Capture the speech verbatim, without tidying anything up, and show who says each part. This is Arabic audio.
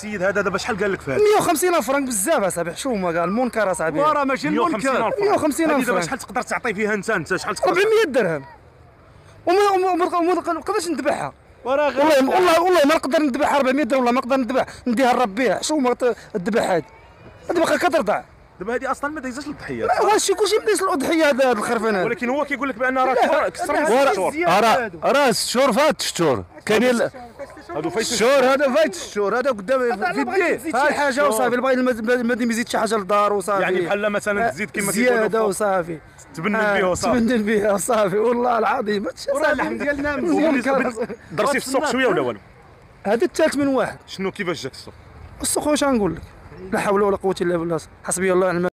Speaker 1: السيد هذا دابا شحال قال لك في هذا؟
Speaker 2: مية وخمسين الف فرنك بزاف اصاحبي، حشومه قال المنكر اصاحبي.
Speaker 3: وراه ماشي المنكر.
Speaker 2: مية وخمسين الف
Speaker 1: هذه دابا
Speaker 2: فرنك
Speaker 1: شحال تقدر تعطي فيها انت انت شحال تقدر؟
Speaker 2: أربعمية درهم وما نقدرش نذبحها.
Speaker 3: وراه غير
Speaker 2: والله والله والله ما نقدر نذبحها أربعمية درهم، والله ما نقدر نذبح نديها لربيها. حشومه الذبح هذه هذه باقا كترضع.
Speaker 1: دابا هذه اصلا ما دايزاش للضحيات.
Speaker 2: واش كلشي بديس الاضحيه هذا الخرفان هذا.
Speaker 1: ولكن هو كيقول لك بان راه كسر الشهور.
Speaker 3: راه راه الشهور فات الشهور كاينين
Speaker 1: هادو فايت
Speaker 3: الشهور هذا فايت الشهور هذا قدام في يديه
Speaker 2: تزيد شي حاجه وصافي، باغي المدينه يزيد شي حاجه للدار وصافي.
Speaker 1: يعني بحال مثلا تزيد كما كيقولوا
Speaker 2: زياده وصافي
Speaker 1: تبنن بها وصافي.
Speaker 2: تبنن بها وصافي والله العظيم.
Speaker 3: وراه اللحم ديالنا مزيان.
Speaker 1: درتي في السوق شويه ولا والو؟
Speaker 2: هذا الثالث من واحد.
Speaker 1: شنو كيفاش جاك السوق؟
Speaker 2: السوق واش غنقول لك، لا حول ولا قوه الا بالله، حسبي الله ونعم